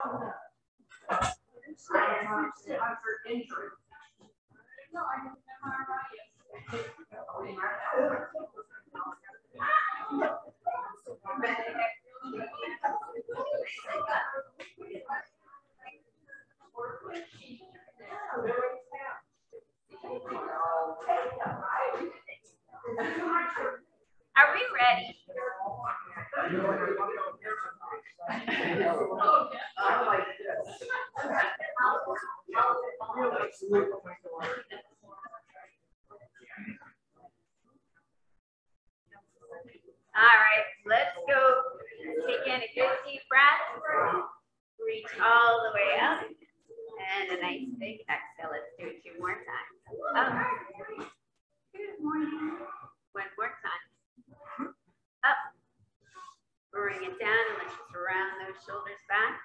Are we ready? All right, let's go. Take in a good deep breath. Reach all the way up. And a nice big exhale. Let's do it 2 more times. Up. Good morning. 1 more time. Up. Bring it down and let's just round those shoulders back.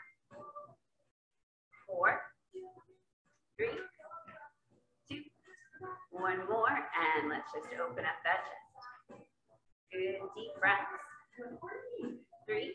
4, 3, 2, 1 more. And let's just open up that chest. Good deep breaths. 3,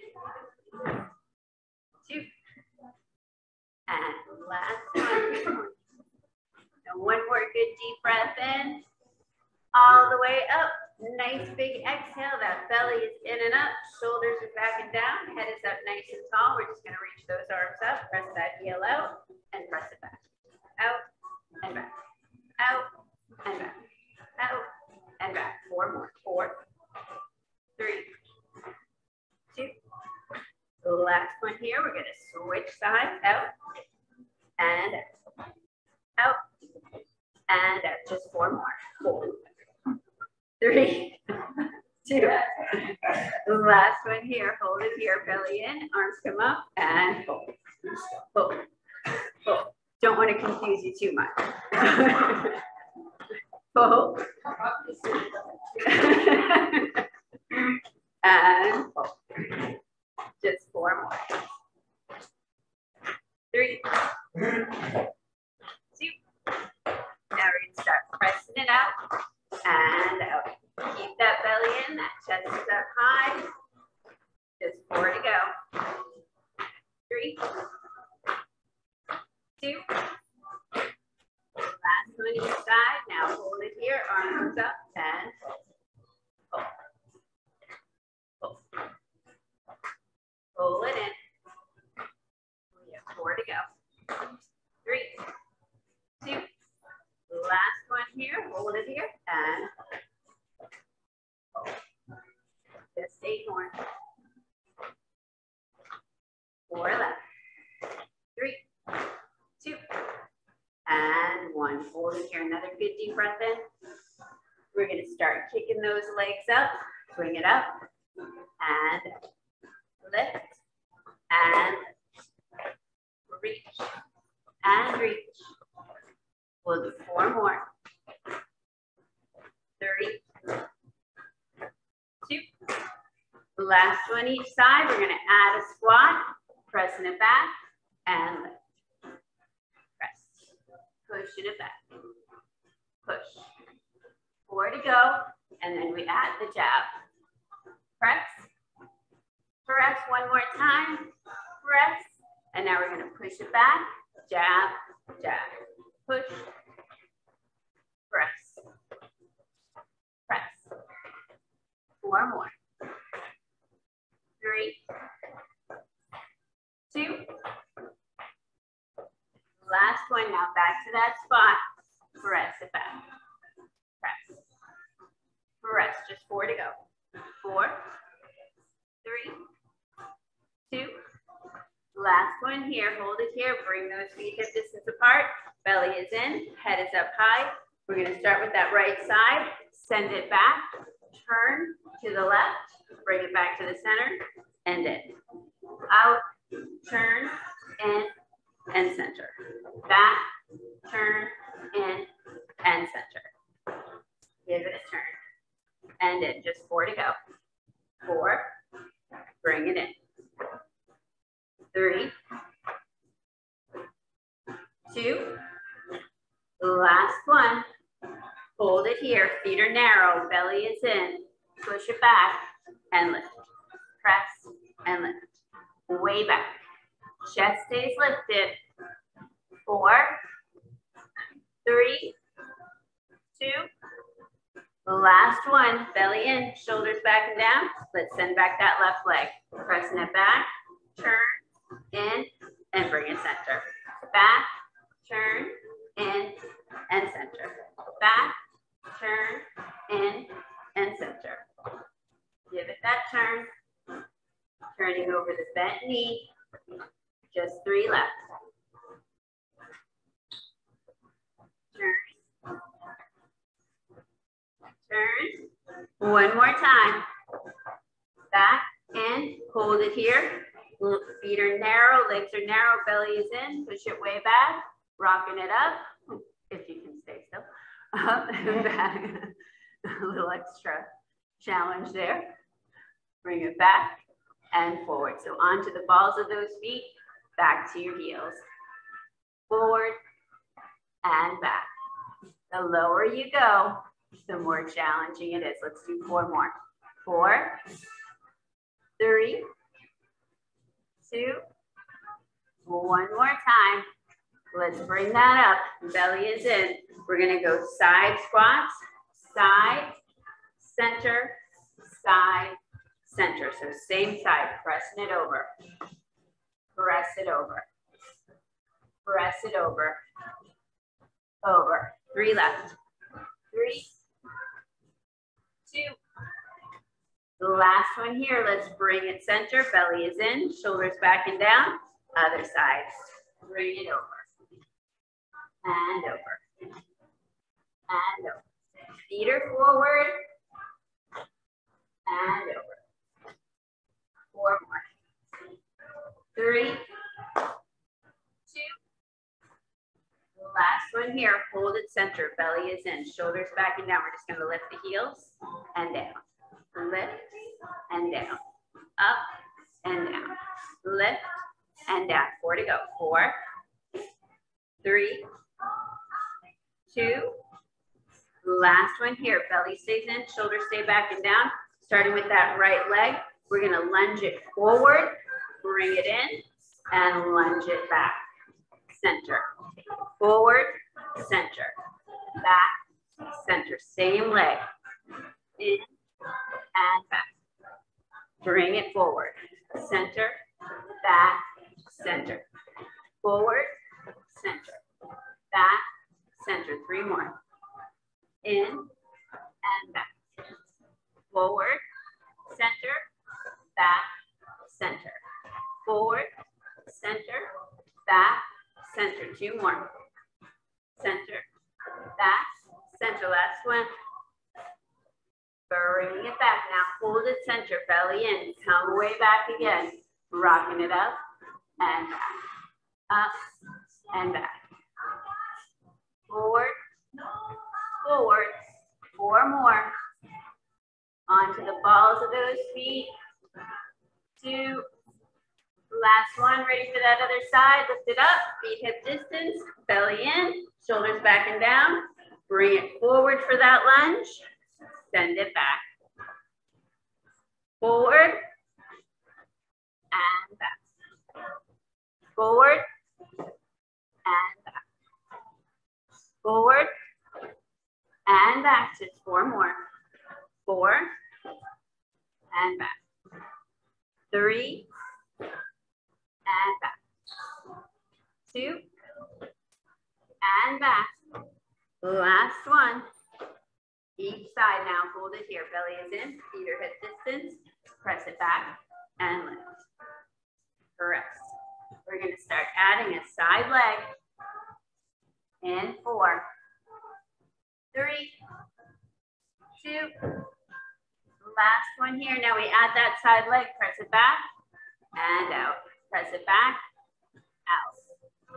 2, and last one. And 1 more good deep breath in. All the way up. Nice big exhale. That belly is in and up. Shoulders are back and down. Head is up nice and tall. We're just going to reach those arms up. Press that heel out and press it back. Out and back. Out and back. Out and back. 4 more. 4, 3, 2. The last one here. We're going to switch sides. Out and out and out. Just 4 more. 4, 3, 2. The last one here. Hold it here. Belly in. Arms come up and hold. Hold. Hold. Don't want to confuse you too much. Hold. And hold. Just 4 more. 3, 2. Now we're going to start pressing it out and out. Keep that belly in, that chest is up high. Just 4 to go. 3, 2. Last one each side. Now hold it here, arms up and hold. Hold. Pull it in. We have 4 to go. 3, 2. Last one here. Hold it here and hold. Just 8 more. 4 left. 3, 2, and 1. Hold it here. Another good deep breath in. We're going to start kicking those legs up. Bring it up and lift and reach and reach. We'll do 4 more. 3, 2. Last one each side. We're going to add a squat, pressing it back and lift. Press. Pushing it back. Push. 4 to go. And then we add the jab. Press. Press 1 more time. Press. And now we're going to push it back. Jab, jab. Push. Press. Press. 4 more. 3, 2. Last one. Now back to that spot. Press it back. Press. Press. Just 4 to go. 4, 3, 2. Last one here. Hold it here. Bring those feet hip distance apart. Belly is in. Head is up high. We're going to start with that right side. Send it back. Turn to the left. Bring it back to the center. And in. Out. Turn. In. And center. Back. Turn. In. And center. Give it a turn. And in. Just 4 to go. 4. Bring it in. 3, 2. Last one. Hold it here. Feet are narrow. Belly is in. Push it back and lift. Press and lift. Way back. chest stays lifted. 4, 3, 2, last one, belly in, shoulders back and down. Let's send back that left leg. Pressing it back, turn, in, and bring it center. Back, turn, in, and center. Back, turn, in, and center. Give it that turn. Turning over the bent knee. Just 3 left. Turn. Turn. One more time. Back and hold it here. Feet are narrow, legs are narrow, belly is in. Push it way back. Rocking it up, if you can stay still. Up and back. A little extra challenge there. Bring it back and forward. So onto the balls of those feet, back to your heels. Forward and back. The lower you go, the more challenging it is. Let's do 4 more. 4, 3, 2, one more time. Let's bring that up. Belly is in. We're gonna go side squats, side, center, side, center. So same side, pressing it over. Press it over. Press it over. Over. 3 left. 3, 2. The last one here, let's bring it center. Belly is in, shoulders back and down. Other side. Bring it over. And over. And over. Feet are forward. And over. 4 more. 3, 2. Last one here, hold it center. Belly is in, shoulders back and down. We're just gonna lift the heels and down. Lift and down. Up and down. Lift and down. 4 to go. 4, 3, 2. Last one here. Belly stays in, shoulders stay back and down. Starting with that right leg, we're gonna lunge it forward, bring it in, and lunge it back. Center. Forward, center. Back, center. Same leg. In and back. Bring it forward. Center, back, center. Forward, center. Back, center. 3 more. In and back. Forward, center, back, center. Forward, center, back, center. 2 more. Center, back, center. Last one. Bring it back now. Hold it center, belly in. Come way back again. Rocking it up and back. Up and back. Forward, forward. 4 more. Onto the balls of those feet. 2. Last one. Ready for that other side. Lift it up. Feet hip distance. Belly in. Shoulders back and down. Bring it forward for that lunge. Send it back. Forward and back. Forward and back. Forward and back. Just 4 more. 4 and back. 3 and back. 2 and back. Last one. Each side now, hold it here. Belly is in, feet are hip distance. Press it back and lift. Press. We're gonna start adding a side leg. In 4, 3, 2. Last one here. Now we add that side leg. Press it back and out. Press it back, out.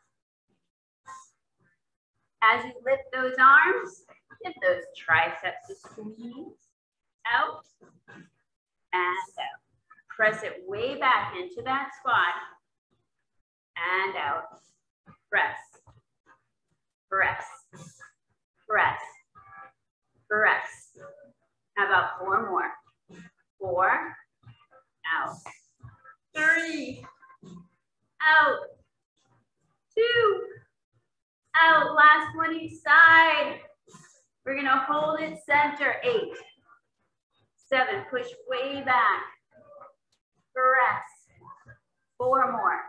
As you lift those arms, give those triceps a squeeze. Out and out. Press it way back into that squat and out. Press, press, press, press. How about 4 more? 4, out. 3, out, 2, out. Last one each side. We're gonna hold it center, 8, 7, push way back, press, 4 more,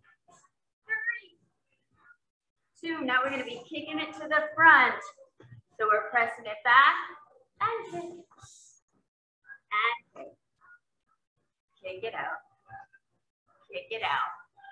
3, 2, now we're gonna be kicking it to the front. So we're pressing it back and kick, and kick it out, kick it out,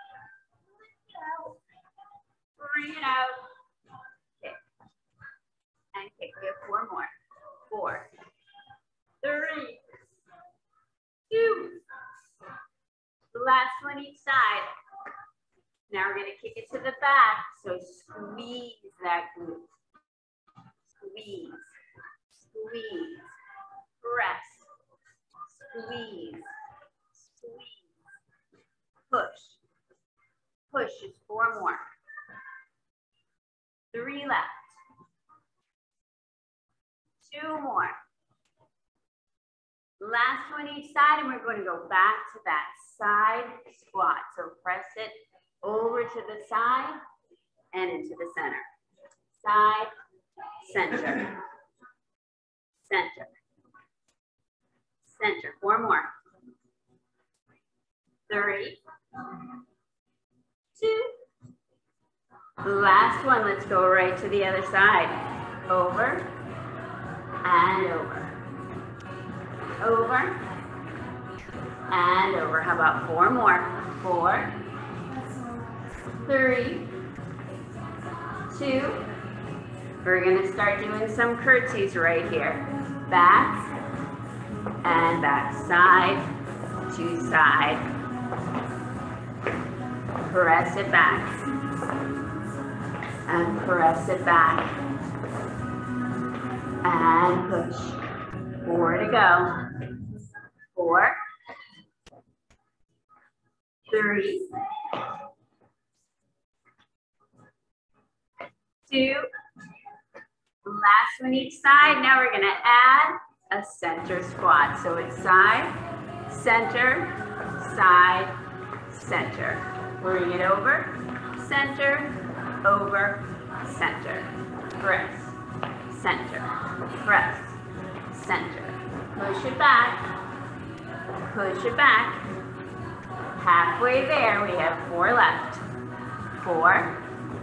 bring it out, kick, and kick. We have 4 more, 4, 3, 2, the last one each side. Now we're gonna kick it to the back, so squeeze that glute. Squeeze, squeeze, press, squeeze, squeeze, push, push, just 4 more, 3 left, 2 more, last one each side, and we're going to go back to that side squat. So press it over to the side and into the center, side, center, center, center. 4 more, 3, 2, last one. Let's go right to the other side, over and over, over and over. How about 4 more, 4, 3, 2, we're gonna start doing some curtsies right here. Back and back, side to side. Press it back and press it back and push. 4 to go. 4, 3, 2, last one each side. Now we're gonna add a center squat. So it's side, center, side, center. Bring it over, center, over, center. Press, center, press, center. Push it back, push it back. Halfway there, we have 4 left. 4,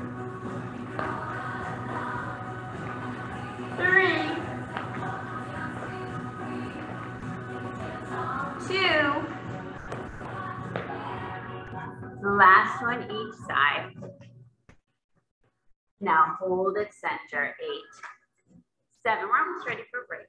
3, 2, the last one each side. Now hold it center, 8, 7, we're almost ready for break.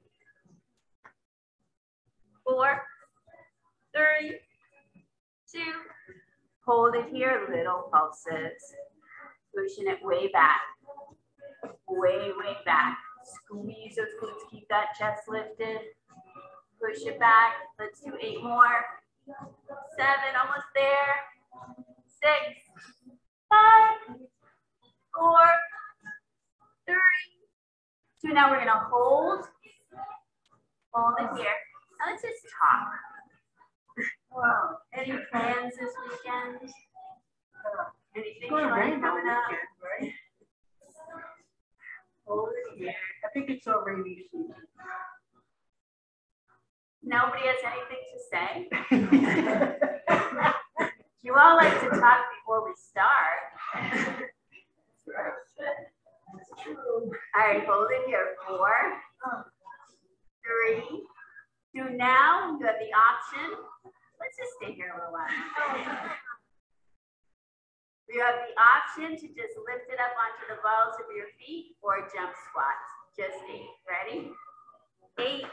4, 3, 2, hold it here, little pulses. Pushing it way back, way back. Squeeze those glutes, keep that chest lifted. Push it back, let's do 8 more. 7, almost there. 6, 5, 4, 3, 2. Now we're gonna hold it here. Now let's just talk. Wow. Any plans this weekend? Anything fun coming up? Right? Hold it here. I think it's already season. Nobody has anything to say? You all like to talk before we start. That's true. All right, hold it here. 4, 3, 2. Now you have the option. Let's just stay here a little while. You have the option to just lift it up onto the balls of your feet or jump squats. Just 8. Ready? 8,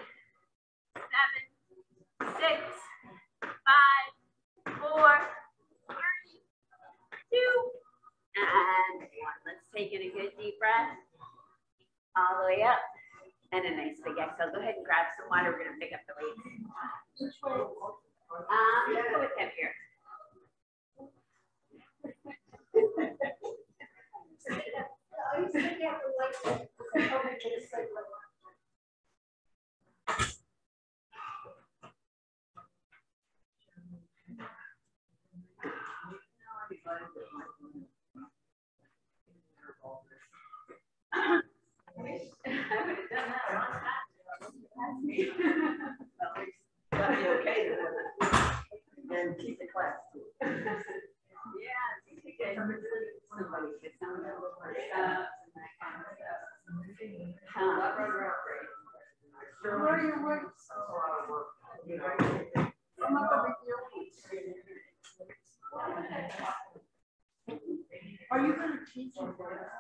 7, 6, 5, 4, 3, 2, and 1. Let's take in a good deep breath. All the way up. And a nice big exhale. Go ahead and grab some water. We're going to pick up the weights. Which way? Let's go with him here. I would have done that a long time ago. That'd be okay then. And keep the class. Yeah, somebody gets some of the workshops and that kind of stuff. Where are your works? I'm not a big deal. Are you going to teach them?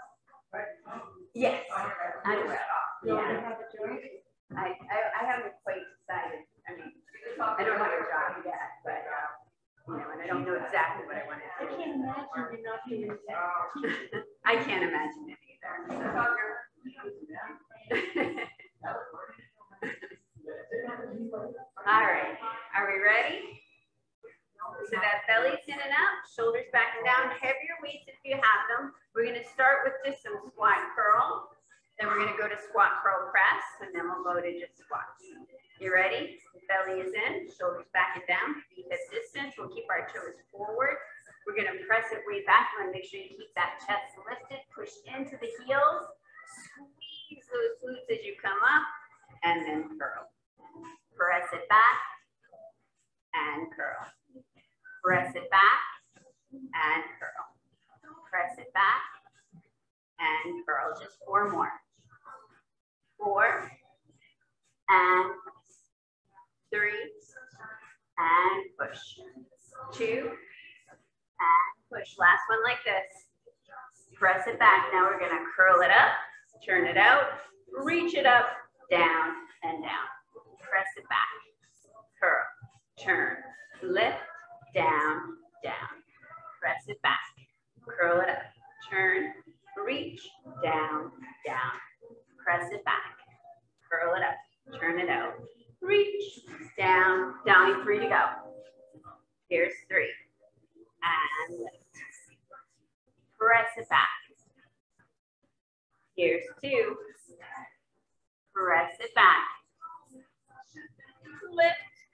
Yes, I will. You Yeah. already have a joint? I haven't quite decided. I mean, I don't have a job yet, but you know, and I don't know exactly what I want I to do. can't imagine you're not doing that. I can't imagine it either. All right, are we ready? So that belly's in and up, shoulders back and down, heavier weights if you have them. We're gonna start with just some squat curl. Then we're gonna go to squat curl press, and then we'll go to just squats. You ready? Belly is in, shoulders back and down, feet hip distance. We'll keep our toes forward. We're gonna press it way back. You wanna make sure you keep that chest lifted, push into the heels, squeeze those glutes as you come up, and then curl. Press it back, and curl. Press it back, and curl. Press it back, and curl. Just 4 more. 4, and press. 3, and push. 2, and push. Last one like this. Press it back. Now we're gonna curl it up, turn it out, reach it up, down, and down. Press it back. Curl, turn, lift, down, down. Press it back. Curl it up, turn, reach, down, down. Press it back. Curl it up, turn it out. Reach, down, down. 3 to go. Here's 3. And lift. Press it back. Here's 2. Press it back. Lift.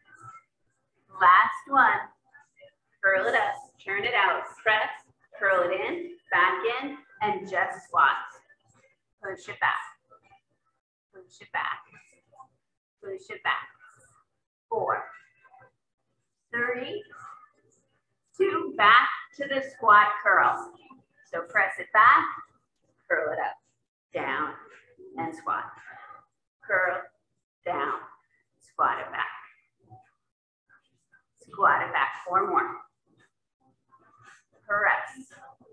Last one. Curl it up, turn it out. Press, curl it in, back in, and just squats. Push it back. Push it back. Push it back. 4, 3, 2, back to the squat curl. So press it back, curl it up, down, and squat. Curl, down, squat it back. Squat it back. 4 more. Press.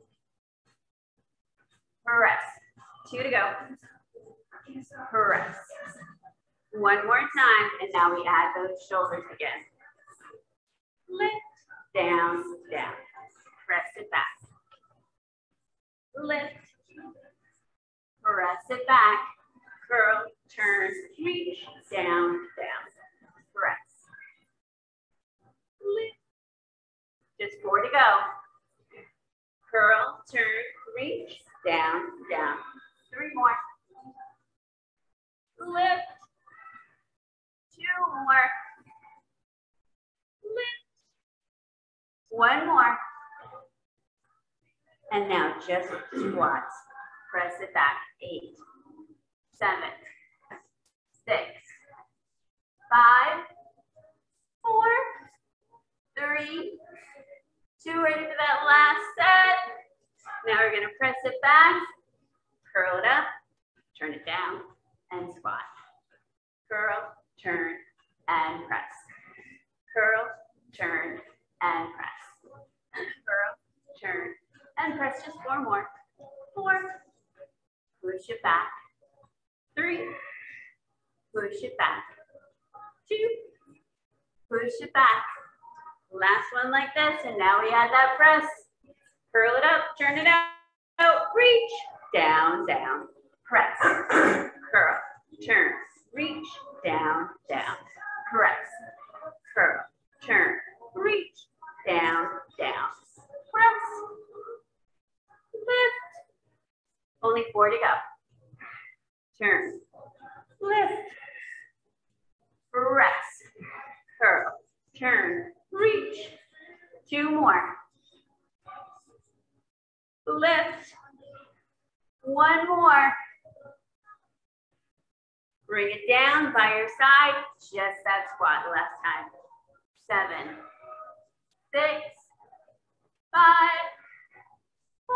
Press. 2 to go. Press. 1 more time, and now we add those shoulders again. Lift, down, down. Press it back. Lift. Press it back. Curl, turn, reach, down, down. Press. Lift. Just 4 to go. Curl, turn, reach, down, down. 3 more. Lift. 2 more. Lift. 1 more. And now just squats. Press it back. 8, 7, 6, 5, 4, 3, 2. Ready for that last set. Now we're going to press it back, curl it up, turn it down, and squat. Curl, turn, and press. Curl, turn, and press. Curl, turn, and press. Just 4 more. 4. Push it back. 3. Push it back. 2. Push it back. Last one like this, and now we add that press. Curl it up, turn it out, reach, down, down, press, curl, turn, reach, down, down, press, curl, turn, reach, down, down, press, lift. Only 4 to go. Turn, lift, press, curl, turn, reach. 2 more. lift. One more. Bring it down by your side, just that squat last time. 7, 6, 5, 4,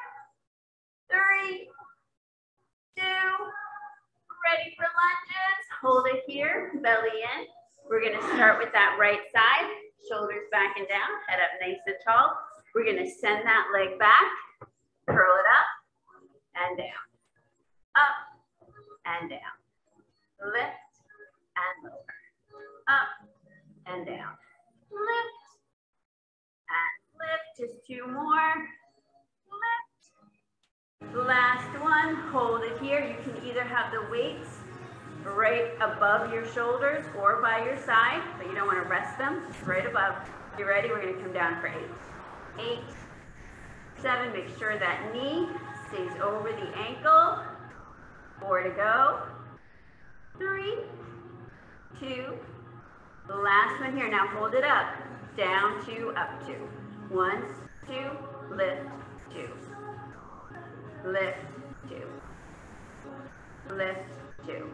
3, 2, ready for lunges. Hold it here, belly in. We're gonna start with that right side, shoulders back and down, head up nice and tall. We're gonna send that leg back, curl it up and down, up and down. Lift and lower, up and down, lift and lift, just 2 more, lift. Last one, hold it here. You can either have the weights right above your shoulders or by your side, but you don't want to rest them, right above. You ready? We're going to come down for 8. 8, 7, make sure that knee stays over the ankle. 4 to go. 3, 2, the last one here. Now hold it up, down 2, up 2. 1, 2, lift 2, lift 2, lift 2,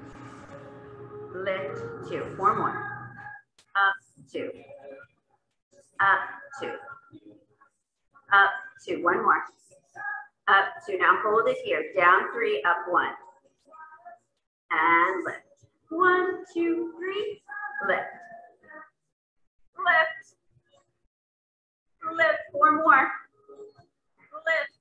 lift 2. 4 more. Up 2, up 2, up 2. 1 more. Up 2. Now hold it here. Down 3, up 1, and lift. 1, 2, 3, lift, lift, lift. 4 more, lift,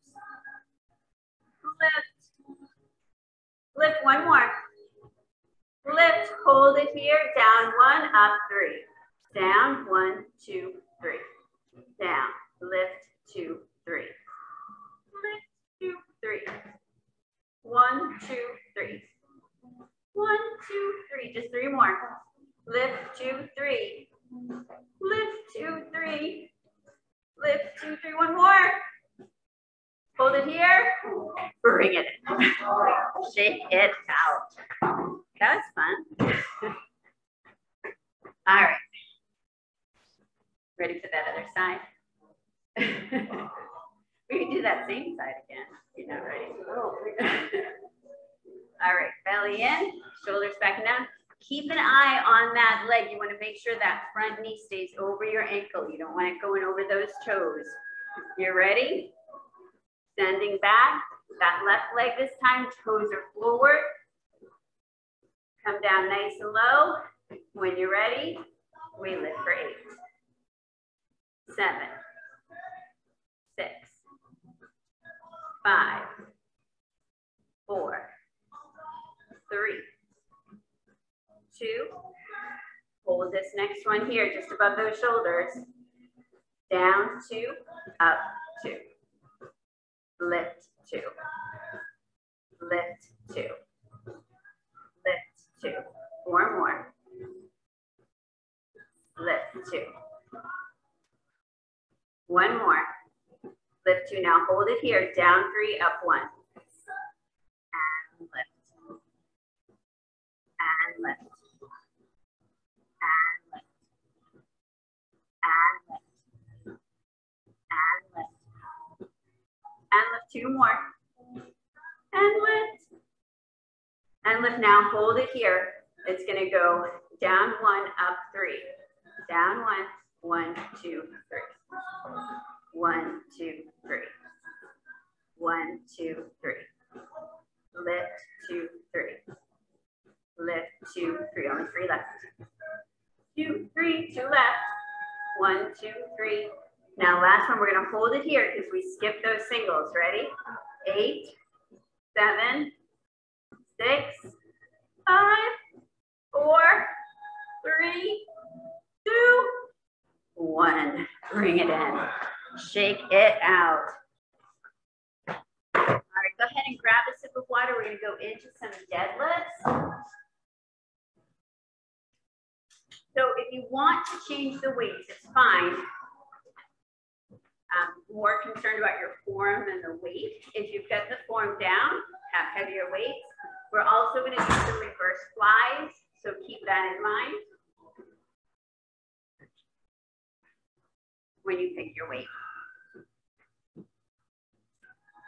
lift, lift. 1 more, lift. Hold it here. Down 1, up 3, down 1, 2, 3, down. Lift 2, 3, lift 2, 3. 1, 2, 3. 1, 2, 3, just 3 more. Lift 2, 3. Lift 2, 3. Lift 2, 3. 1 more. Hold it here. Bring it in. Shake it out. That was fun. All right. Ready for that other side? We can do that same side again. You're not ready. All right, belly in, shoulders back and down. Keep an eye on that leg. You want to make sure that front knee stays over your ankle. You don't want it going over those toes. You ready? Sending back. That left leg this time, toes are forward. Come down nice and low. When you're ready, we lift for 8, 7, 6, 5, 4, 3, 2, hold this next one here, just above those shoulders. Down 2, up 2, lift 2, lift 2, lift 2. 4 more, lift 2. 1 more, lift 2. Now hold it here, down 3, up 1, and lift. And lift, and lift, and lift, and lift, and lift. 2 more, and lift, and lift. Now hold it here. It's gonna go down 1, up 3, down 1, 1, 2, 3, 1, 2, 3, 1, 2, 3, lift 2, 3. Lift 2, 3, only 3 left. 2, 3, 2 left. 1, 2, 3. Now last one, we're gonna hold it here because we skipped those singles. Ready? 8, 7, 6, 5, 4, 3, 2, 1. Bring it in. Shake it out. All right, go ahead and grab a sip of water. We're gonna go into some deadlifts. So if you want to change the weights, it's fine. More concerned about your form than the weight. If you've got the form down, have heavier weights. We're also going to do some reverse flies, so keep that in mind when you pick your weight.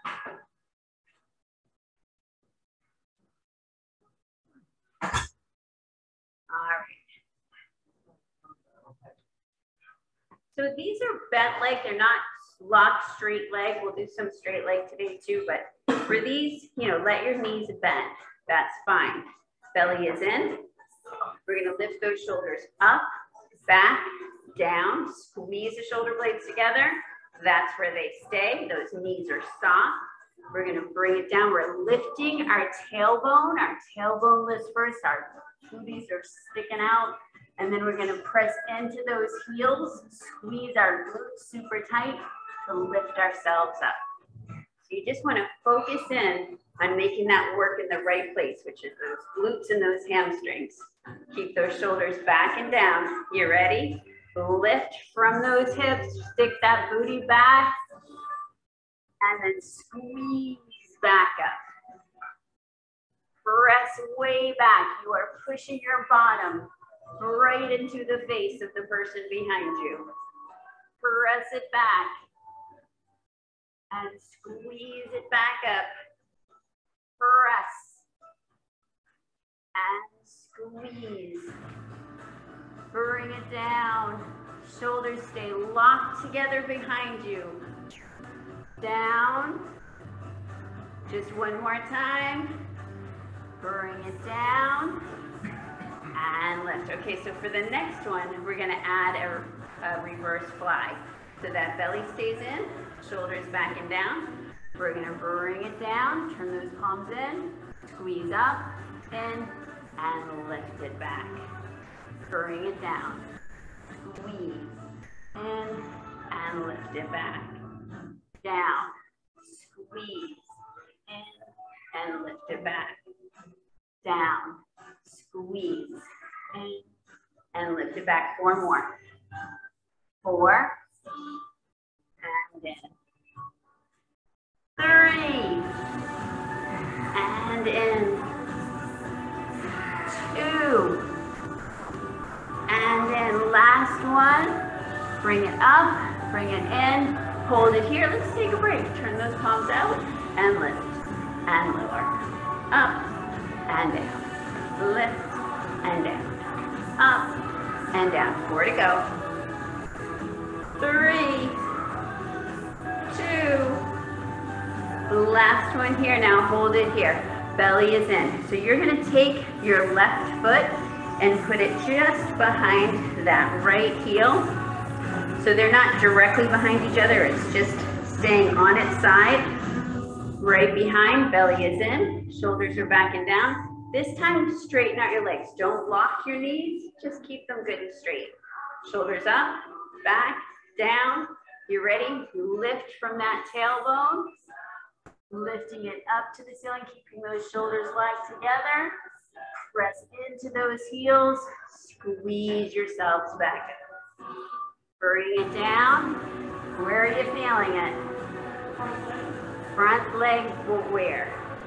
So these are bent leg, they're not locked straight leg. We'll do some straight leg today too, but for these, you know, let your knees bend, that's fine. Belly is in. We're gonna lift those shoulders up, back, down, squeeze the shoulder blades together. That's where they stay, those knees are soft. We're gonna bring it down. We're lifting our tailbone lifts first, our booties are sticking out. And then we're gonna press into those heels, squeeze our glutes super tight to lift ourselves up. So you just wanna focus in on making that work in the right place, which is those glutes and those hamstrings. Keep those shoulders back and down. You ready? Lift from those hips, stick that booty back, and then squeeze back up. Press way back. You are pushing your bottom right into the face of the person behind you. Press it back and squeeze it back up. Press and squeeze. Bring it down. Shoulders stay locked together behind you. Down. Just one more time. Bring it down. And lift. Okay, so for the next one, we're gonna add a reverse fly. So that belly stays in, shoulders back and down. We're gonna bring it down, turn those palms in, squeeze up, in, and lift it back. Bring it down, squeeze, in, and lift it back. Down, squeeze, in, and lift it back. Down, squeeze, in, and lift it back. 4 more. 4, and in. 3, and in. 2, and in. Last one. Bring it up, bring it in, hold it here. Let's take a break. Turn those palms out and lift and lower. Up and down. Lift and down. Up and down. 4 to go. 3, 2. Last one here. Now hold it here. Belly is in. So you're going to take your left foot and put it just behind that right heel. So they're not directly behind each other. It's just staying on its side. Right behind. Belly is in. Shoulders are back and down. This time, straighten out your legs. Don't lock your knees. Just keep them good and straight. Shoulders up, back, down. You ready? Lift from that tailbone. Lifting it up to the ceiling, keeping those shoulders locked together. Press into those heels. Squeeze yourselves back up. Bring it down. Where are you feeling it? Front leg will where?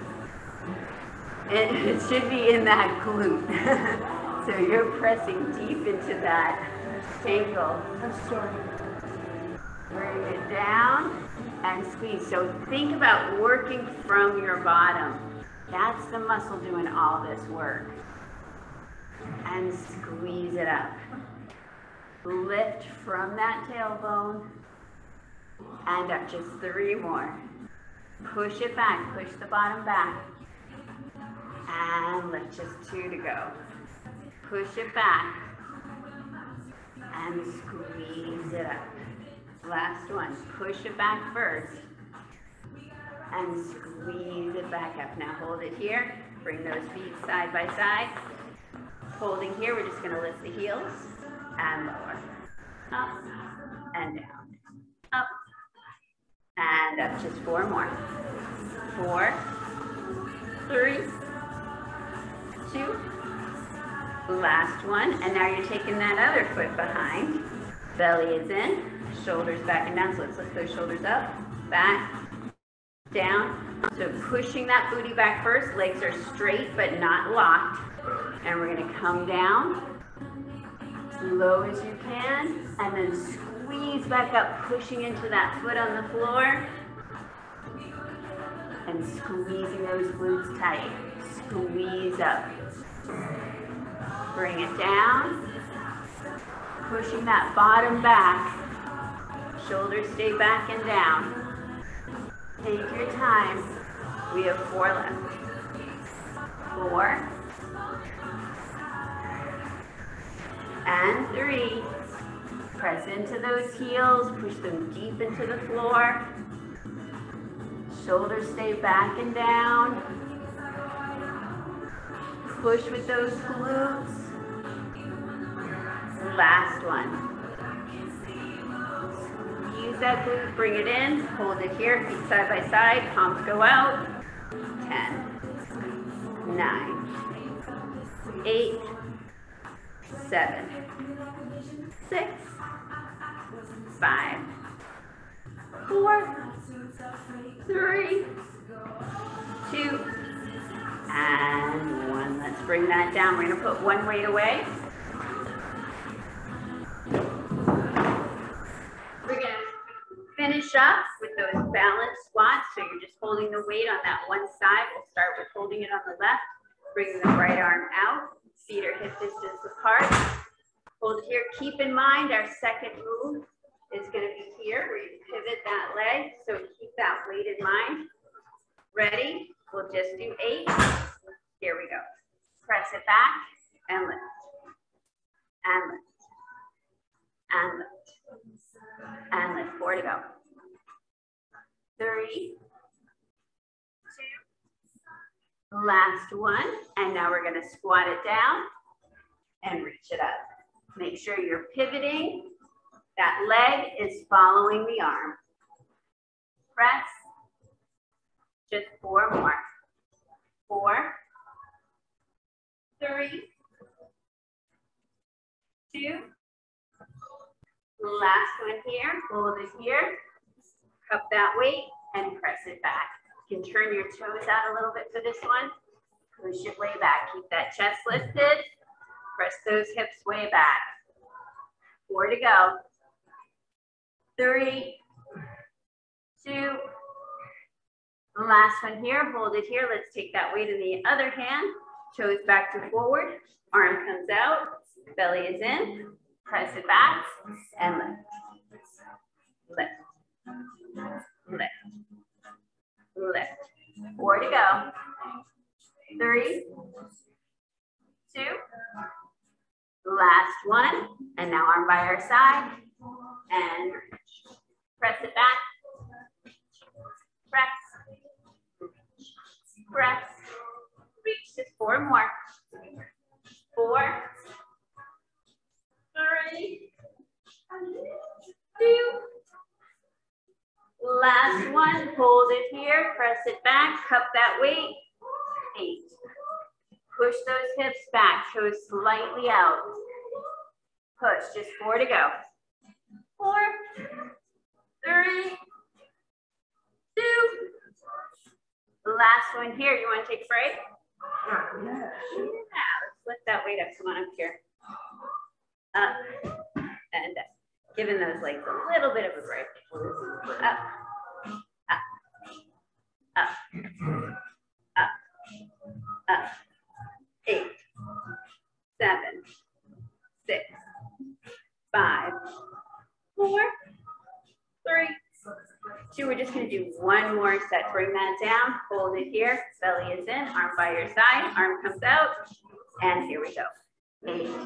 It should be in that glute. So you're pressing deep into that ankle. I'm sorry. Bring it down and squeeze. So think about working from your bottom. That's the muscle doing all this work. And squeeze it up. Lift from that tailbone and up. Just 3 more. Push it back. Push the bottom back. And lift. Just 2 to go. Push it back and squeeze it up. Last one. Push it back first and squeeze it back up. Now hold it here. Bring those feet side by side. Holding here, we're just going to lift the heels and lower. Up and down. Up and up. Just 4 more. 4, 3, 2. Last one. And now you're taking that other foot behind. Belly is in. Shoulders back and down. So let's lift those shoulders up, back, down. So pushing that booty back first. Legs are straight but not locked. And we're going to come down as low as you can. And then squeeze back up, pushing into that foot on the floor. And squeezing those glutes tight. Squeeze up. Bring it down. Pushing that bottom back. Shoulders stay back and down. Take your time. We have 4 left. 4. And 3. Press into those heels, push them deep into the floor. Shoulders stay back and down. Push with those glutes. Last one. Use that glute, bring it in, hold it here, feet side by side, palms go out. 10, 9, 8, 7, 6, 5, 4, 3, 2, and 1. Let's bring that down. We're going to put one weight away. We're going to finish up with those balanced squats. So you're just holding the weight on that one side. We'll start with holding it on the left, bringing the right arm out. Feet are hip distance apart. Hold it here. Keep in mind our second move is going to be here where you pivot that leg. So keep that weight in mind. Ready? We'll just do 8. Here we go. Press it back and lift. And lift. And lift. And lift. 4 to go. 3, 2. Last one. And now we're going to squat it down and reach it up. Make sure you're pivoting. That leg is following the arm. Press. Just 4 more. 4, 3, 2. Last one here. Hold it here. Cup that weight and press it back. You can turn your toes out a little bit for this one. Push it way back. Keep that chest lifted. Press those hips way back. 4 to go. 3, 2. Last one here, hold it here. Let's take that weight in the other hand. Toes back to forward, arm comes out, belly is in, press it back, and lift. Lift, lift, lift. 4 to go. 3, 2. Last one, and now arm by our side, and press it back, press. Press, reach, just 4 more. 4, 3, 2. Last one, hold it here, press it back, cup that weight. 8. Push those hips back, toes slightly out. Push, just 4 to go. 4, 3, 2. Last one here. You want to take a break? Yeah. Let's lift that weight up. Come on up here. Up and up. Giving those legs a little bit of a break. Up, up, up, up, up. 8, 7, 6, 5, 4, 3, 2. We're just going to do one more set. Bring that down. Hold it here. Belly is in. Arm by your side. Arm comes out. And here we go. 8, 7,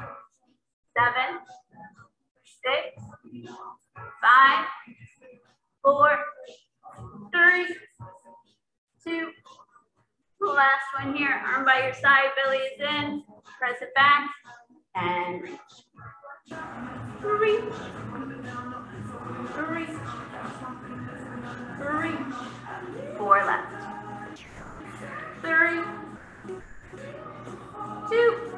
6, 5, 4, 3, 2. Last one here. Arm by your side. Belly is in. Press it back. And reach. Reach. Reach. Reach. 4 left. 3, 2.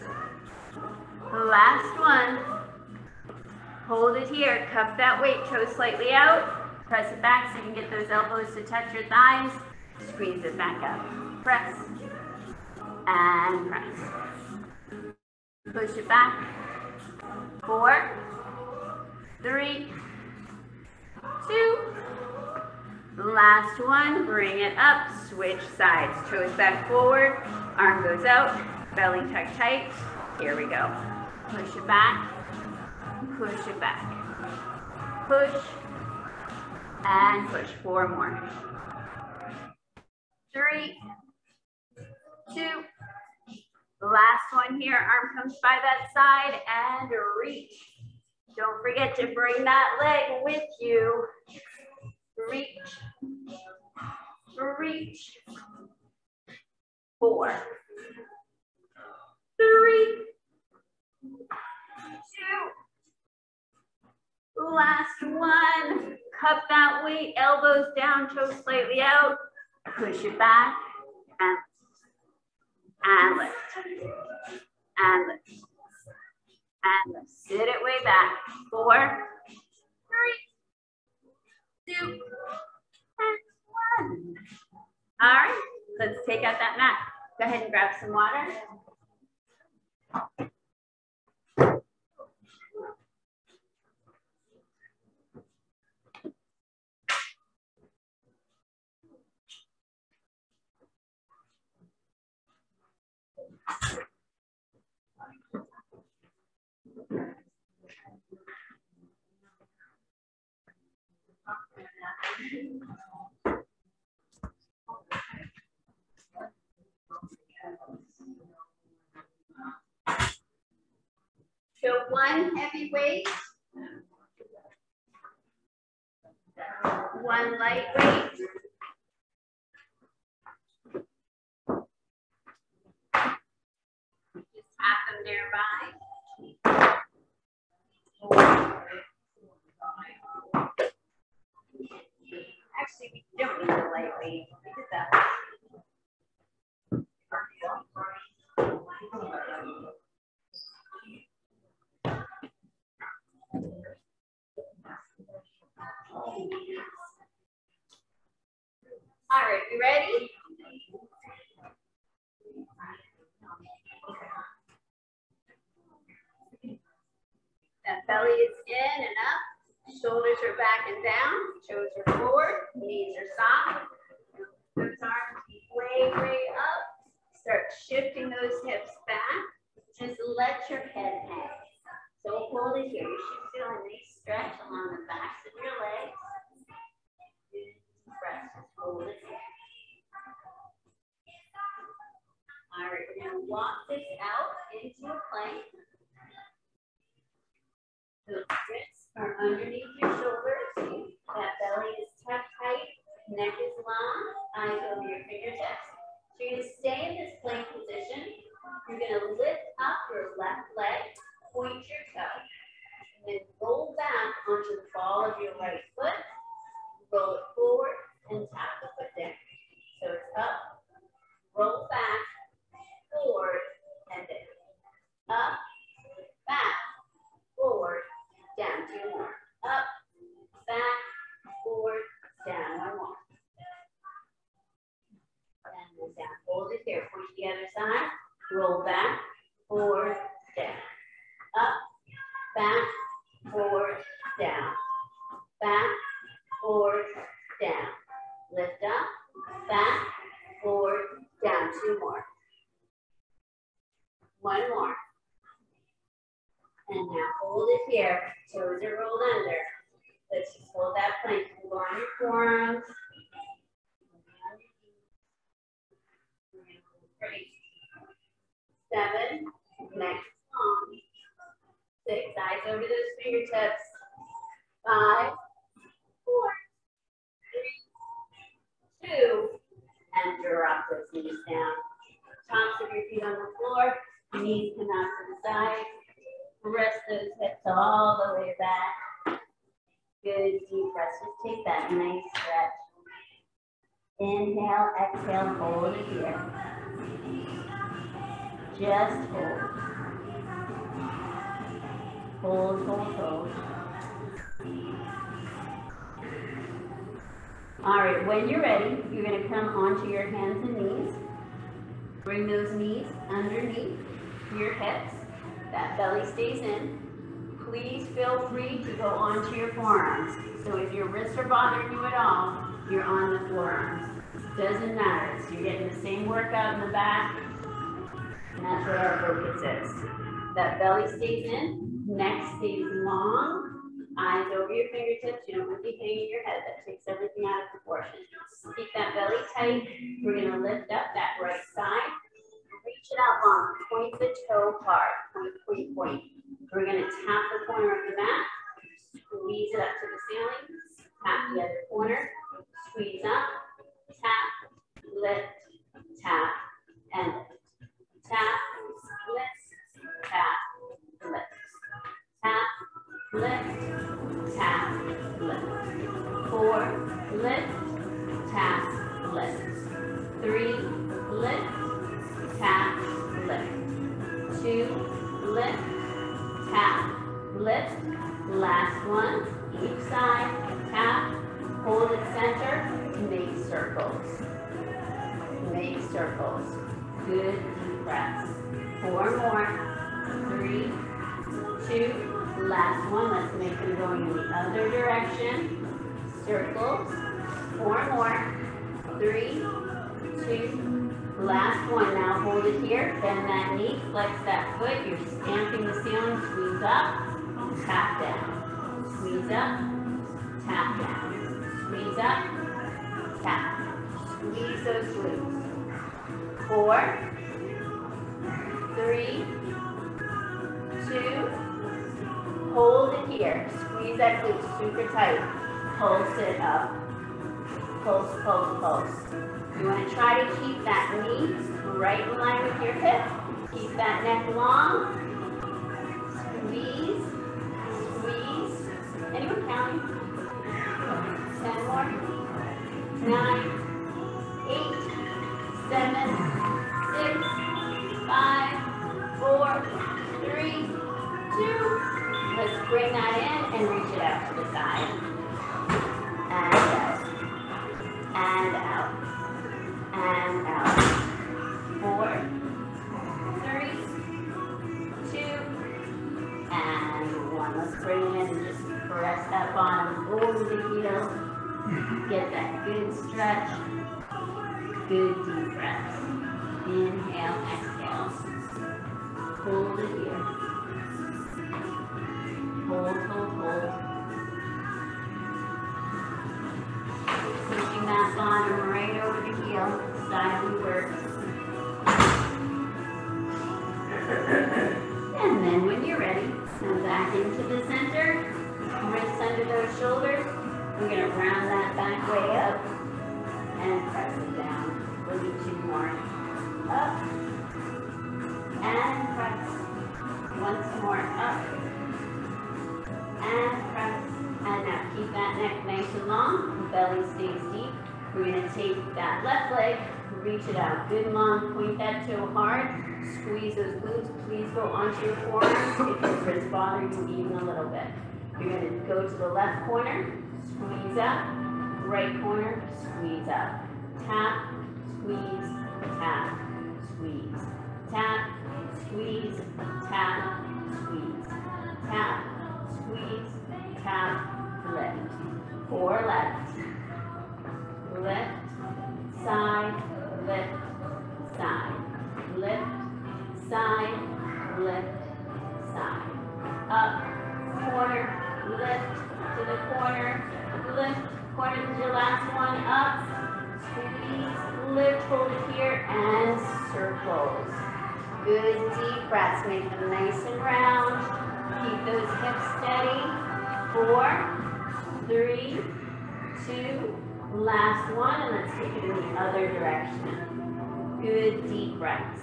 Last one. Hold it here. Cup that weight. Toes slightly out. Press it back so you can get those elbows to touch your thighs. Squeeze it back up. Press. And press. Push it back. 4, 3, 2. Last one. Bring it up. Switch sides. Toes back forward. Arm goes out. Belly tucked tight. Here we go. Push it back. Push it back. push, and push. 4 more. 3, 2. The last one here, arm comes by that side and reach. Don't forget to bring that leg with you. Reach, reach. 4, 3, 2. Last one. Cup that weight, elbows down, toes slightly out. Push it back and lift. And lift. And lift. Sit it way back. 4, 3, 2, and 1. All right, let's take out that mat. Go ahead and grab some water. So 1 heavy weight, 1 light weight. Just tap them nearby. Actually, we don't need the light weight. We did that. All right, you ready? That belly is in and up. Shoulders are back and down. Toes are forward. Knees are soft. Those arms way, way up. Start shifting those hips back. Just let your head hang. So hold it here. You should feel a nice stretch along the backs of your legs. Breath. Just hold it here. All right, we're going to walk this out into a plank. The wrists are underneath your shoulders. That belly is tucked tight. Neck is long. Eyes over your fingertips. So you're going to stay in this plank position. You're going to lift up your left leg, point your toe, and then roll back onto the ball of your right foot. Roll it forward and tap the foot down. So it's up, roll back, forward, and down. Up, back, forward, down. 2 more. Up, back, forward, down. 1 more. And then down. Hold it here. Push the other side. Roll back, forward, down. Up, back, forward, down. Back, forward, down. Lift up, back, forward, down. 2 more. 1 more. And now hold it here. Toes are rolled under. Let's just hold that plank. Go on your forearms. 7. Next long. 6. Eyes over those fingertips. 5, 4, 3, 2, and drop those knees down. Tops of your feet on the floor. Knees come out to the side. Rest those hips all the way back. Good deep breath. Just take that nice stretch. Inhale, exhale, hold it here. Just hold. Hold, hold, hold. All right, when you're ready, you're going to come onto your hands and knees. Bring those knees underneath your hips. That belly stays in. Please feel free to go onto your forearms. So if your wrists are bothering you at all, you're on the forearms. Doesn't matter. So you're getting the same workout in the back. And that's where our focus is. That belly stays in. Neck stays long. Eyes over your fingertips. You don't want to be hanging your head. That takes everything out of proportion. Keep that belly tight. We're going to lift up that right side. Reach it out long. Point the toe hard. Point, point, point. We're going to tap the corner of the mat. Squeeze it up to the ceiling. Tap the other corner. Squeeze up. Tap. Lift. Tap. And lift. Tap. Lift. Tap. Lift. Tap. Lift. Tap. Lift. 4. Lift. Tap. Lift. 3. Lift. Tap, lift. 2, lift, tap, lift. Last one, each side, tap, hold it center, make circles. Make circles. Good deep breaths. 4 more. 3, 2, last one. Let's make them going in the other direction. Circles. 4 more. 3, 2, last one. Now hold it here. Bend that knee. Flex that foot. You're stamping the ceiling. Squeeze up. Tap down. Squeeze up. Tap down. Squeeze up. Tap. Squeeze those glutes. 4, 3, 2. Hold it here. Squeeze that glute super tight. Pulse it up. Pulse, pulse, pulse. You want to try to keep that knee right in line with your hip. Keep that neck long. Squeeze, squeeze. Anyone counting? 10 more. 9, 8, 7, 6, 5, 4, 3, 2. Let's bring that in and reach it out to the side. And out. And out. And out. 4, 3, 2, and 1. Let's bring it in and just press that bottom over the heel. Get that good stretch. Good deep breaths. Inhale, exhale. Hold it here. Hold, hold, hold. Pushing that bottom right over the heel. Silent work. And then when you're ready, come back into the center. Wrists under those shoulders. We're going to round that back way up and press it down. We'll do 2 more. Up and press. Once more. Up and press. And now keep that neck nice and long. The belly stays deep. We're going to take that left leg, reach it out. Good long, point that toe hard. Squeeze those glutes. Please go onto your forearms if your wrist bothering you even a little bit. You're going to go to the left corner, squeeze up. Right corner, squeeze up. Tap, squeeze, tap, squeeze. Tap, squeeze, tap, squeeze. Tap, squeeze, tap, lift. 4 left. Lift, side, lift, side. Lift, side, lift, side. Up, corner, lift to the corner, lift, corner to your last one, up, squeeze, lift, hold it here, and circles. Good deep breaths, make them nice and round. Keep those hips steady. 4, 3, 2, last one, and let's take it in the other direction. Good deep breaths.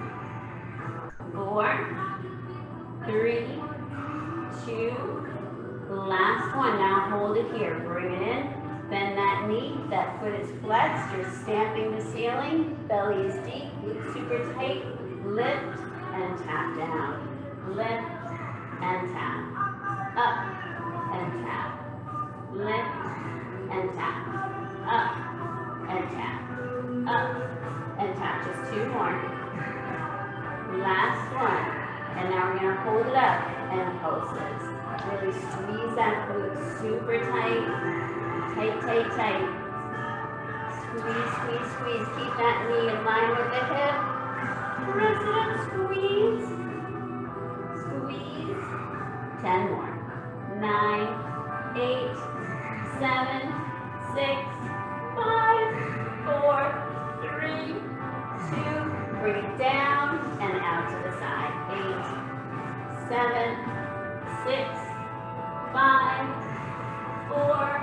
4, 3, 2, last one. Now hold it here. Bring it in. Bend that knee. That foot is flexed. You're stamping the ceiling. Belly is deep. Glutes super tight. Lift and tap down. Lift and tap. Up and tap. Lift and tap. Up and tap. Up and tap. Just 2 more. Last one. And now we're going to hold it up and pulses. Really squeeze that glute super tight. Tight, tight, tight. Squeeze, squeeze, squeeze. Keep that knee in line with the hip. Press it up, squeeze. Squeeze. 10 more. 9, 8, 7, 6, 5, 4, 3, 2, bring it down and out to the side. 8, 7, 6, 5, 4,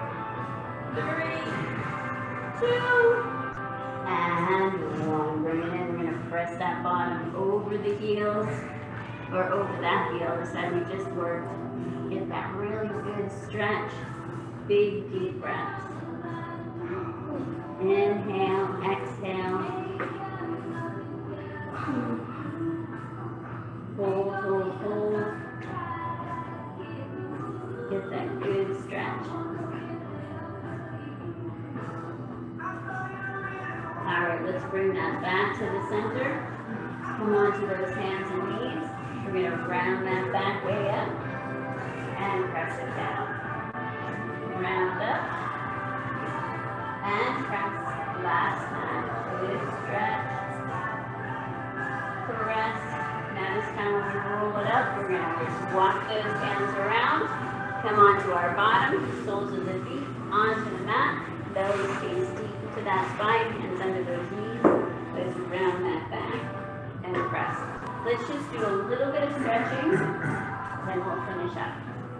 3, 2, and 1. Bring it in. We're going to press that bottom over the heels, or over that heel, the side we just worked. Get that really good stretch. Big deep breaths. Inhale, exhale. Hold, hold, hold. Get that good stretch. All right, let's bring that back to the center. Come on to those hands and knees. We're going to round that back way up and press it down. Round up and press. Last time. Good stretch. Press. Now this time when we roll it up, we're going to just walk those hands around. Come onto our bottom, soles of the feet onto the mat. Belly stays deep into that spine, hands under those knees. Let's round that back and press. Let's just do a little bit of stretching, then we'll finish up.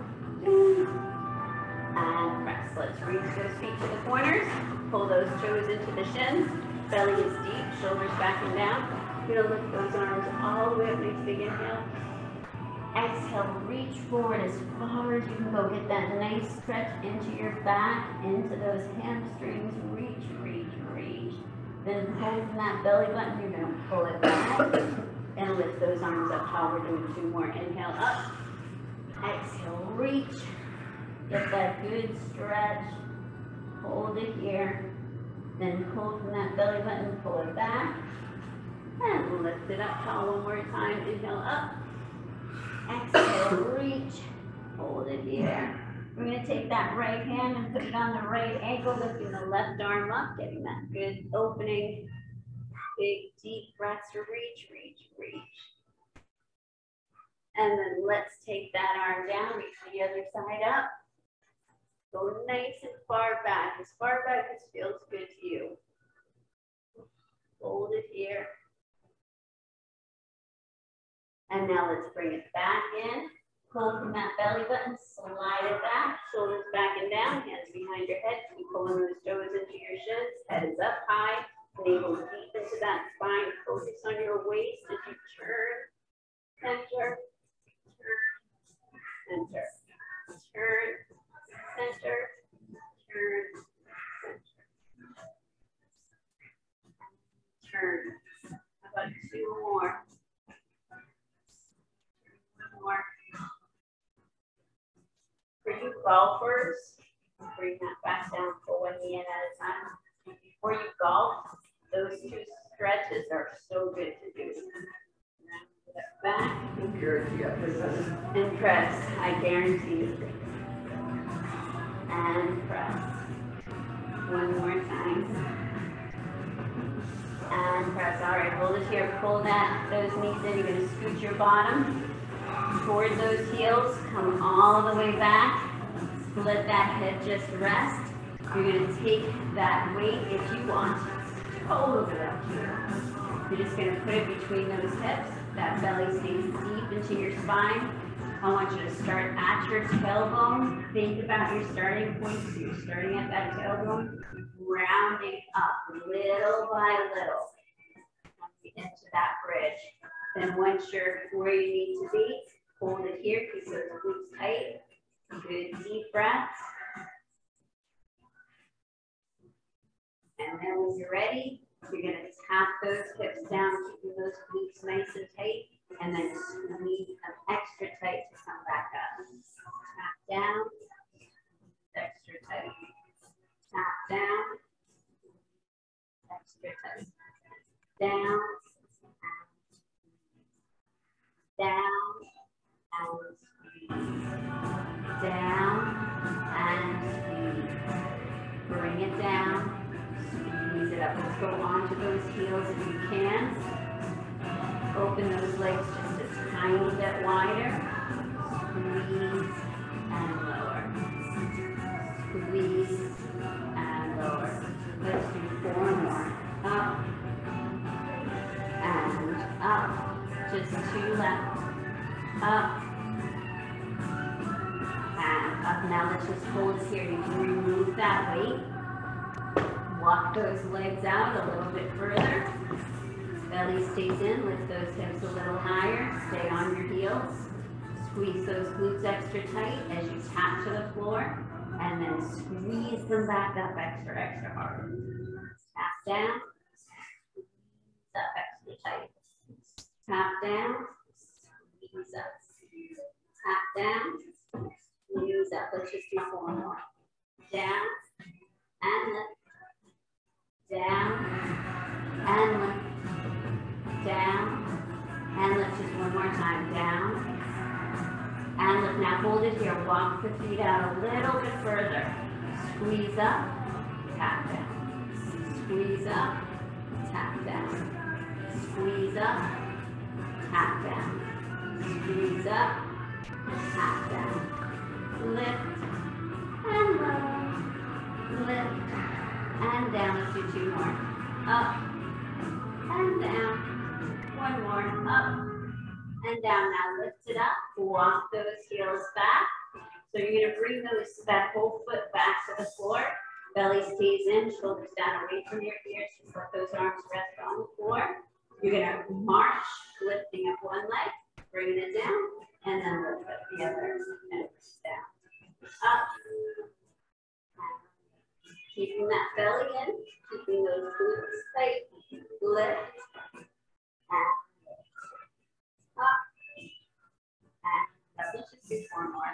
And press. Let's reach those feet to the corners. Pull those toes into the shins. Belly is deep, shoulders back and down. We're gonna lift those arms all the way up. Nice big inhale. Exhale, reach forward as far as you can go. Get that nice stretch into your back, into those hamstrings. Reach, reach, reach. Then holding that belly button, you're gonna pull it back and lift those arms up tall. We're doing 2 more. Inhale up. Exhale, reach. Get that good stretch. Hold it here. Then pull from that belly button, pull it back. And lift it up tall 1 more time. Inhale up. Exhale, reach. Hold it here. We're going to take that right hand and put it on the right ankle, lifting the left arm up, getting that good opening. Big, deep breaths to reach, reach, reach. And then let's take that arm down, reach the other side up. Go nice and far back as feels good to you. Hold it here. And now let's bring it back in. Pull from that belly button, slide it back, shoulders back and down, hands behind your head. Keep pulling those toes into your shins, head is up high, navel deep into that spine. Focus on your waist as you turn, center, turn, center, turn, center, turn, center, turn. How about 2 more? 1 more. For you golfers, bring that back down, pull 1 knee in at a time. Before you golf, those 2 stretches are so good to do. Back and press, I guarantee. And press. 1 more time. And press. All right, hold it here. Pull those knees in. You're going to scoot your bottom toward those heels. Come all the way back. Let that head just rest. You're going to take that weight if you want. Hold it up here. You're just going to put it between those hips. That belly stays deep into your spine. I want you to start at your tailbone. Think about your starting point. So you're starting at that tailbone, rounding up little by little into that bridge. Then once you're where you need to be, hold it here, keep those glutes tight. Good deep breaths. And then when you're ready, you're going to tap those hips down, keeping those glutes nice and tight, and then squeeze them extra tight to come back up. Tap down, extra tight. Tap down, extra tight. Down, down, and squeeze. Down, and squeeze. Bring it down. Squeeze it up. Let's go onto those heels if you can. Open those legs just a tiny bit wider. Squeeze and lower. Squeeze and lower. Let's do 4 more. Up and up. Just 2 left. Up and up. Now let's just hold here. You can remove that weight. Walk those legs out a little bit further. Belly stays in. Lift those hips a little higher. Stay on your heels. Squeeze those glutes extra tight as you tap to the floor. And then squeeze them back up extra hard. Tap down. Squeeze up extra tight. Tap down. Squeeze up. Tap down. Squeeze up. Let's just do 4 more. Down and lift. Down and lift. Down and lift. Just 1 more time. Down and lift. Now hold it here. Walk the feet out a little bit further. Squeeze up, tap down. Squeeze up, tap down. Squeeze up, tap down. Squeeze up, tap down. Lift and low. Lift and down. Let's do 2 more. Up and down. 1 more. Up and down. Now lift it up. Walk those heels back. So you're going to bring that whole foot back to the floor. Belly stays in, shoulders down away from your ears. Just let those arms rest on the floor. You're going to march, lifting up 1 leg, bringing it down, and then lift up the other and down. Up. Keeping that belly in, keeping those glutes tight. Lift and up. And let's just do 4 more.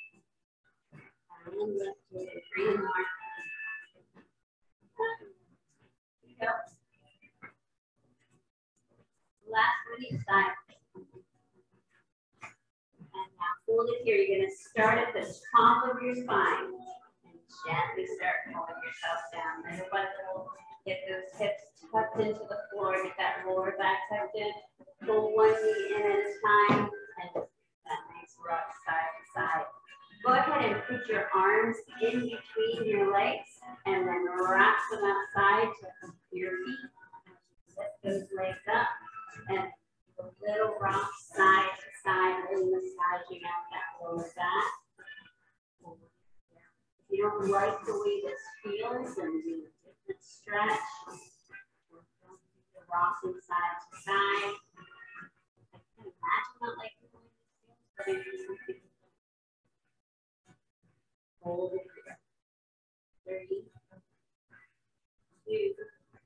And lift, 3 more. Go. Last one each side. And now hold it here. You're going to start at the top of your spine. And gently start pulling yourself down. Little by little. Get those hips tucked into the floor. Get that lower back tucked in. Pull 1 knee in at a time. And that nice rock side to side. Go ahead and put your arms in between your legs and then wrap them outside to your feet. Lift those legs up and a little rock side to side, really massaging out that lower back. If you don't like the way this feels, then do a different stretch. Rocking side to side. I can imagine not liking the way this feels, but it is something. Hold it here. 3, 2,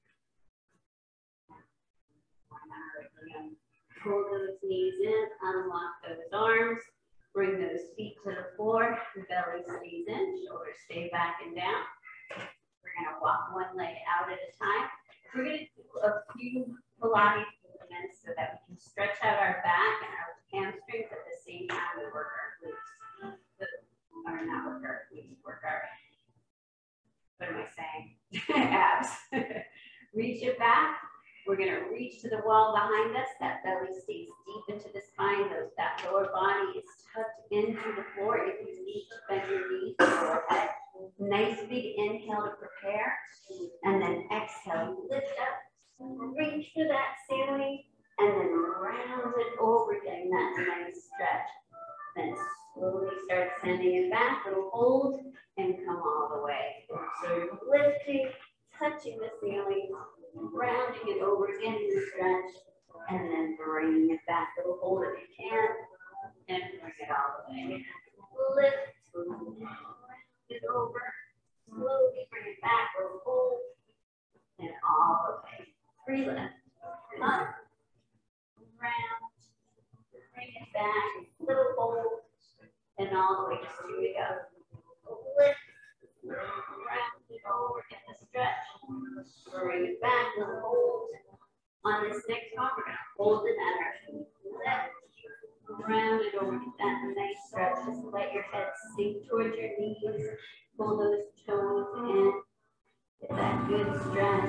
1. Pull those knees in, unlock those arms, bring those feet to the floor, belly stays in, shoulders stay back and down. We're going to walk 1 leg out at a time. We're going to do a few Pilates movements so that we can stretch out our back and our hamstrings at the same time we work our glutes. Or not work our glutes, work our, what am I saying? Abs. Reach it back. We're going to reach to the wall behind us. That belly stays deep into the spine. That lower body is tucked into the floor. If you need to bend your knees, go ahead. Nice big inhale to prepare. And then exhale, lift up, reach for that ceiling, and then round it over, getting that nice stretch. Then slowly start sending it back, little hold, and come all the way. So you're lifting, touching the ceiling, rounding it over, getting the stretch, and then bringing it back. Little hold if you can, and bring it all the way. Lift, round it over, slowly bring it back, little hold, and all the way. 3 left. Up, round, bring it back, little hold, and all the way. Just 2 to go. Lift, round it over, get the stretch, bring it back, little hold. On this next one, we're going to hold it at our feet. Lift, round it over, get that nice stretch. Just let your head sink towards your knees. Pull those toes in. Get that good stretch.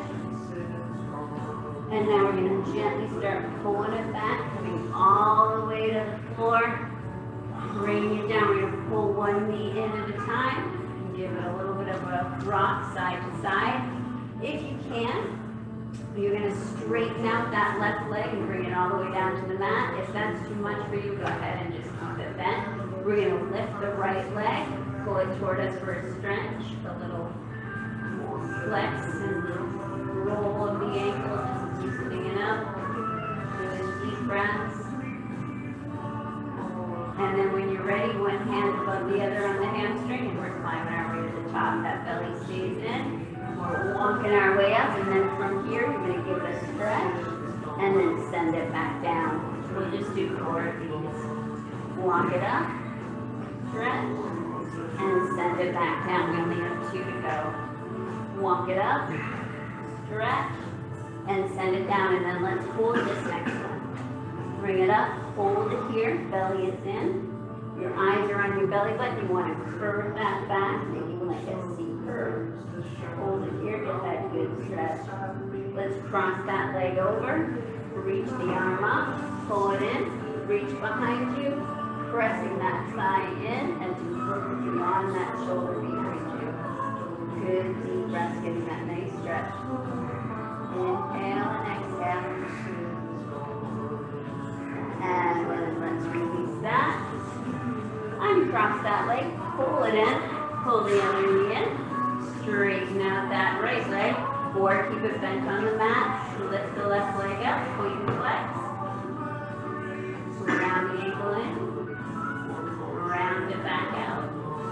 And now we're going to gently start pulling it back, coming all the way to the floor. Bring it down. We're going to pull one knee in at a time. Give it a little bit of a rock side to side. If you can, you're gonna straighten out that left leg and bring it all the way down to the mat. If that's too much for you, go ahead and just keep it bent. We're gonna lift the right leg, pull it toward us for a stretch, a little flex and roll of the ankle, just loosening it up. Good deep breaths. And then when you're ready, one hand above the other on the hamstring, and we're climbing our way to the top. That belly stays in. We're walking our way up, and then from here, you're going to give it a stretch, and then send it back down. We'll just do 4 of these. Walk it up, stretch, and send it back down. We only have 2 to go. Walk it up, stretch, and send it down, and then let's hold this next one. Bring it up, hold it here, belly is in. Your eyes are on your belly button. You want to curve that back, making like a C curve. Hold it here, get that good stretch. Let's cross that leg over, reach the arm up, pull it in, reach behind you, pressing that thigh in as you look beyond that shoulder behind you. Good deep breaths, getting that nice stretch. Inhale and exhale. And then let's release that. Uncross that leg, pull it in, pull the other knee in, straighten out that right leg, or keep it bent on the mat, lift the left leg up, point and flex. Round the ankle in, round it back out.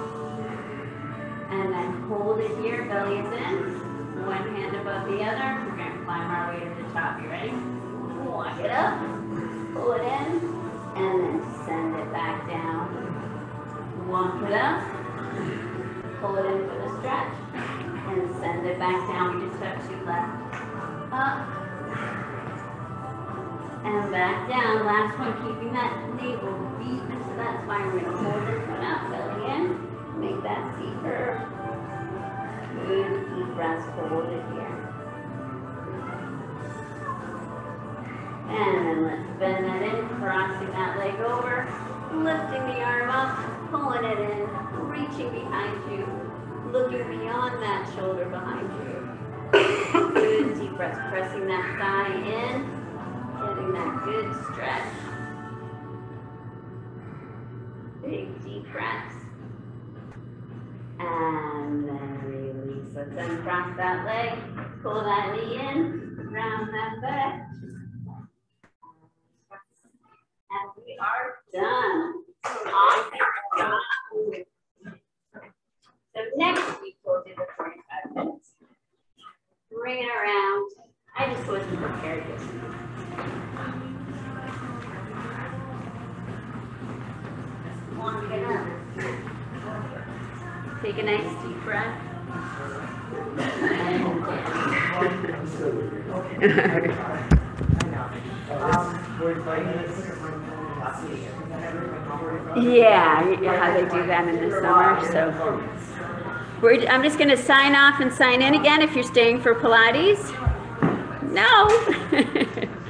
And then hold it here, belly is in, one hand above the other. We're going to climb our way to the top. You ready? Walk it up. Pull it in, and then send it back down. Walk it up, pull it in for the stretch, and send it back down. We just have 2 left. Up, and back down. Last one, keeping that navel deep into that spine. We're going to hold this one up, belly in, make that C curve. Good deep breaths, hold it here. And then let's bend that in, crossing that leg over, lifting the arm up, pulling it in, reaching behind you, looking beyond that shoulder behind you. Good deep breaths, pressing that thigh in, getting that good stretch. Big deep breaths. And then release. Let's uncross that leg, pull that knee in, round that back. And we are done. Awesome. So next week we'll do the 45 minutes. Bring it around. I just wasn't prepared this week. Walk it up. Take a nice deep breath. Yeah, how they do that in the summer. So I'm just going to sign off and sign in again if you're staying for Pilates. No.